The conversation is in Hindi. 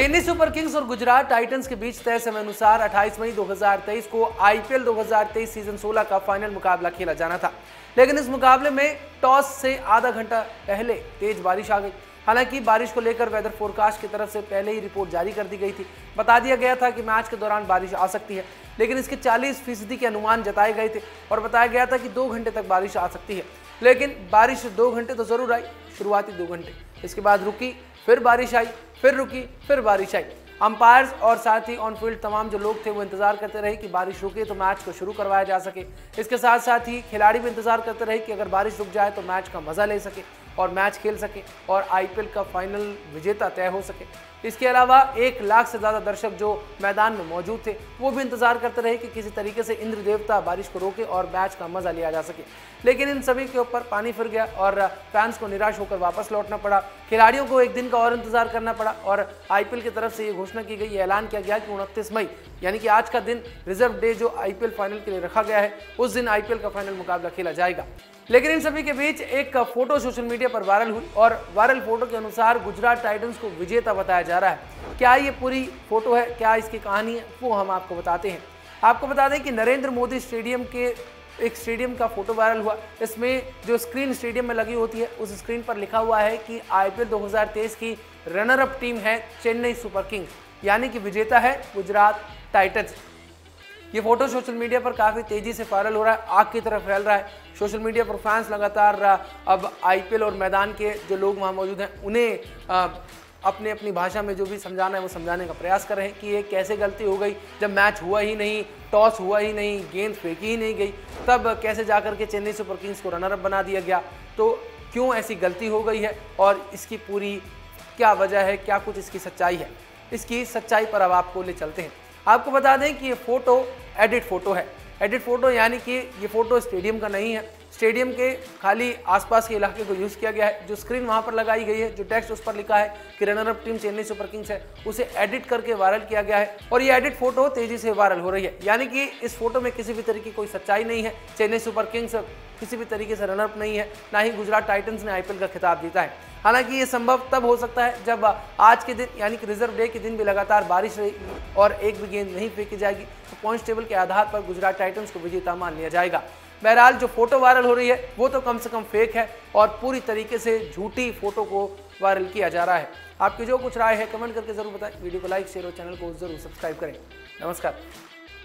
चेन्नई सुपर किंग्स और गुजरात टाइटंस के बीच तय समय अनुसार 28 मई 2023 को आईपीएल 2023 सीजन 16 का फाइनल मुकाबला खेला जाना था, लेकिन इस मुकाबले में टॉस से आधा घंटा पहले तेज बारिश आ गई। हालांकि बारिश को लेकर वेदर फोरकास्ट की तरफ से पहले ही रिपोर्ट जारी कर दी गई थी। बता दिया गया था कि मैच के दौरान बारिश आ सकती है, लेकिन इसके 40% के अनुमान जताए गए थे और बताया गया था कि 2 घंटे तक बारिश आ सकती है। लेकिन बारिश 2 घंटे तो जरूर आई, शुरुआती 2 घंटे, इसके बाद रुकी, फिर बारिश आई, फिर रुकी, फिर बारिश आई। अंपायर्स और साथ ही ऑन फील्ड तमाम जो लोग थे वो इंतजार करते रहे कि बारिश रुके तो मैच को शुरू करवाया जा सके। इसके साथ साथ ही खिलाड़ी भी इंतजार करते रहे कि अगर बारिश रुक जाए तो मैच का मजा ले सके और मैच खेल सके और आईपीएल का फाइनल विजेता तय हो सके। इसके अलावा 1 लाख से ज़्यादा दर्शक जो मैदान में मौजूद थे वो भी इंतजार करते रहे कि किसी तरीके से इंद्र देवता बारिश को रोके और मैच का मजा लिया जा सके। लेकिन इन सभी के ऊपर पानी फिर गया और फैंस को निराश होकर वापस लौटना पड़ा। खिलाड़ियों को 1 दिन का और इंतजार करना पड़ा और आईपीएल की तरफ से ये घोषणा की गई, ये ऐलान किया गया कि 29 मई यानी कि आज का दिन रिजर्व डे जो आईपीएल फाइनल के लिए रखा गया है, उस दिन आईपीएल का फाइनल मुकाबला खेला जाएगा। लेकिन इन सभी के बीच एक फोटो सोशल मीडिया पर वायरल हुई और वायरल फोटो के अनुसार गुजरात टाइटंस को विजेता बताया जा रहा है। क्या ये पूरी फोटो है, क्या इसकी कहानी है, वो हम आपको बताते हैं। आपको बता दें कि नरेंद्र मोदी स्टेडियम के एक स्टेडियम का फोटो वायरल हुआ। इसमें जो स्क्रीन स्टेडियम में लगी होती है उस स्क्रीन पर लिखा हुआ है कि आईपीएल 2023 की रनर अप टीम है चेन्नई सुपर किंग्स, यानी कि विजेता है गुजरात टाइटंस। ये फोटो सोशल मीडिया पर काफ़ी तेज़ी से वायरल हो रहा है, आग की तरह फैल रहा है। सोशल मीडिया पर फैंस लगातार अब आईपीएल और मैदान के जो लोग वहाँ मौजूद हैं उन्हें अपनी अपनी भाषा में जो भी समझाना है वो समझाने का प्रयास कर रहे हैं कि ये कैसे गलती हो गई, जब मैच हुआ ही नहीं, टॉस हुआ ही नहीं, गेंद फेंकी ही नहीं गई, तब कैसे जाकर के चेन्नई सुपर किंग्स को रनर अप बना दिया गया। तो क्यों ऐसी गलती हो गई है और इसकी पूरी क्या वजह है, क्या कुछ इसकी सच्चाई है, इसकी सच्चाई पर अब आपको ले चलते हैं। आपको बता दें कि ये फोटो एडिट फोटो है। एडिट फोटो यानी कि ये फोटो स्टेडियम का नहीं है, स्टेडियम के खाली आसपास के इलाके को यूज़ किया गया है। जो स्क्रीन वहाँ पर लगाई गई है, जो टेक्स्ट उस पर लिखा है कि runner up team Chennai Super Kings है, उसे एडिट करके वायरल किया गया है और ये एडिट फोटो तेज़ी से वायरल हो रही है। यानी कि इस फोटो में किसी भी तरीके की कोई सच्चाई नहीं है। चेन्नई सुपर किंग्स किसी भी तरीके से रनर अप नहीं है, ना ही गुजरात टाइटंस ने आईपीएल का खिताब जीता है। हालांकि ये संभव तब हो सकता है जब आज के दिन यानी कि रिजर्व डे के दिन भी लगातार बारिश रहेगी और एक भी गेंद नहीं फेंकी जाएगी, तो पॉइंट्स टेबल के आधार पर गुजरात टाइटंस को विजेता मान लिया जाएगा। बहरहाल जो फोटो वायरल हो रही है वो तो कम से कम फेक है और पूरी तरीके से झूठी फोटो को वायरल किया जा रहा है। आपकी जो कुछ राय है कमेंट करके जरूर बताएं। वीडियो को लाइक, शेयर और चैनल को जरूर सब्सक्राइब करें। नमस्कार।